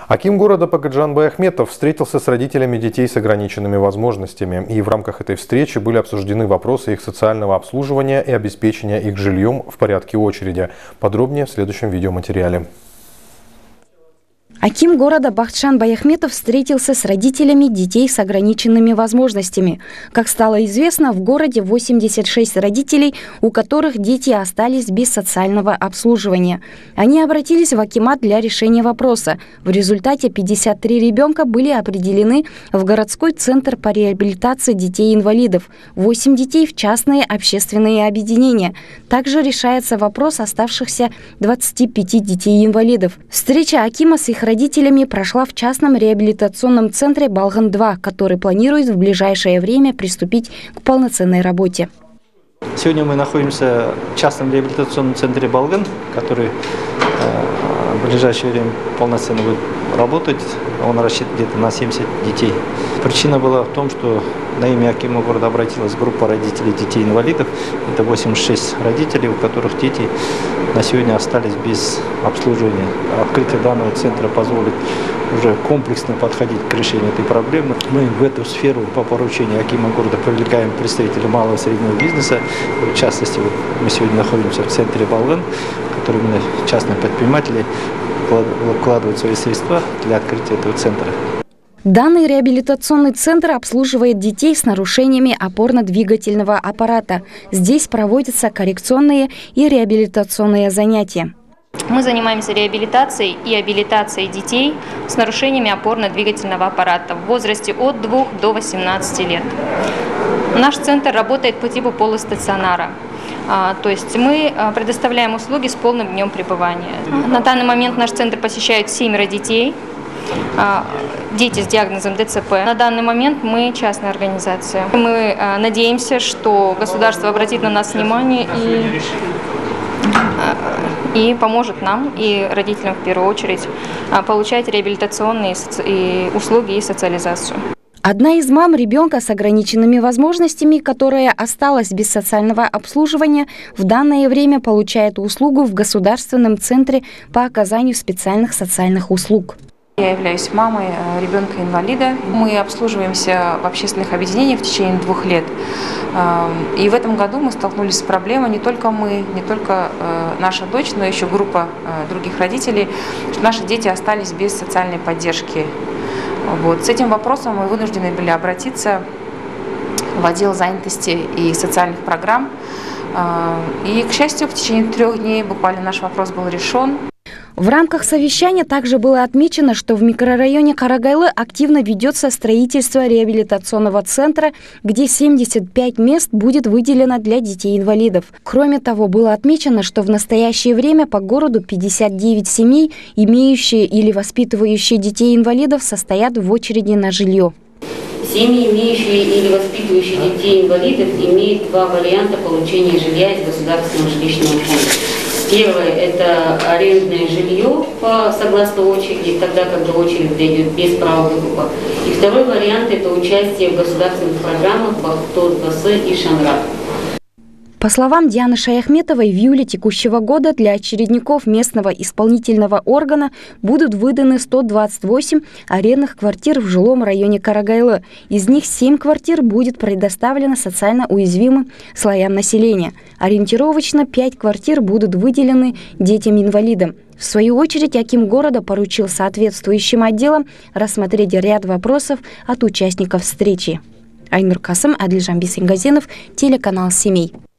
Аким города Пакаджан Баяхметов встретился с родителями детей с ограниченными возможностями. И в рамках этой встречи были обсуждены вопросы их социального обслуживания и обеспечения их жильем в порядке очереди. Подробнее в следующем видеоматериале. Аким города Бахтжан Баяхметов встретился с родителями детей с ограниченными возможностями. Как стало известно, в городе 86 родителей, у которых дети остались без социального обслуживания. Они обратились в акимат для решения вопроса. В результате 53 ребенка были определены в городской центр по реабилитации детей-инвалидов, 8 детей в частные общественные объединения. Также решается вопрос оставшихся 25 детей-инвалидов. Встреча акима с их родителями прошла в частном реабилитационном центре «Балган-2», который планирует в ближайшее время приступить к полноценной работе. Сегодня мы находимся в частном реабилитационном центре «Балган», который в ближайшее время полноценно будет работать. Он рассчитан где-то на 70 детей. Причина была в том, что на имя акима города обратилась группа родителей детей-инвалидов. Это 86 родителей, у которых дети на сегодня остались без обслуживания. Открытие данного центра позволит уже комплексно подходить к решению этой проблемы. Мы в эту сферу по поручению акима города привлекаем представителей малого и среднего бизнеса. В частности, мы сегодня находимся в центре «Балган», в который именно частные предприниматели вкладывают свои средства для открытия этого центра. Данный реабилитационный центр обслуживает детей с нарушениями опорно-двигательного аппарата. Здесь проводятся коррекционные и реабилитационные занятия. Мы занимаемся реабилитацией и абилитацией детей с нарушениями опорно-двигательного аппарата в возрасте от 2 до 18 лет. Наш центр работает по типу полустационара. То есть мы предоставляем услуги с полным днем пребывания. На данный момент наш центр посещают 7 детей. Дети с диагнозом ДЦП. На данный момент мы частная организация. Мы надеемся, что государство обратит на нас внимание и поможет нам и родителям в первую очередь получать реабилитационные услуги и социализацию. Одна из мам ребенка с ограниченными возможностями, которая осталась без социального обслуживания, в данное время получает услугу в Государственном центре по оказанию специальных социальных услуг. Я являюсь мамой ребенка-инвалида. Мы обслуживаемся в общественных объединениях в течение 2 лет. И в этом году мы столкнулись с проблемой, не только мы, не только наша дочь, но еще группа других родителей, что наши дети остались без социальной поддержки. С этим вопросом мы вынуждены были обратиться в отдел занятости и социальных программ. И, к счастью, в течение 3 дней буквально наш вопрос был решен. В рамках совещания также было отмечено, что в микрорайоне Карагайлы активно ведется строительство реабилитационного центра, где 75 мест будет выделено для детей-инвалидов. Кроме того, было отмечено, что в настоящее время по городу 59 семей, имеющие или воспитывающие детей-инвалидов, состоят в очереди на жилье. Семьи, имеющие или воспитывающие детей-инвалидов, имеют 2 варианта получения жилья из государственного жилищного фонда. Первое – это арендное жилье согласно очереди, тогда, когда очередь дойдет без права выкупа. И второй вариант – это участие в государственных программах «Бахтор-БАС» и «Шанрак». По словам Дианы Шаяхметовой, в июле текущего года для очередников местного исполнительного органа будут выданы 128 арендных квартир в жилом районе Карагайлы. Из них 7 квартир будет предоставлено социально уязвимым слоям населения. Ориентировочно 5 квартир будут выделены детям-инвалидам. В свою очередь, аким города поручил соответствующим отделам рассмотреть ряд вопросов от участников встречи. Айнур Касым, Адилжан Бисенгазинов, телеканал «Семей».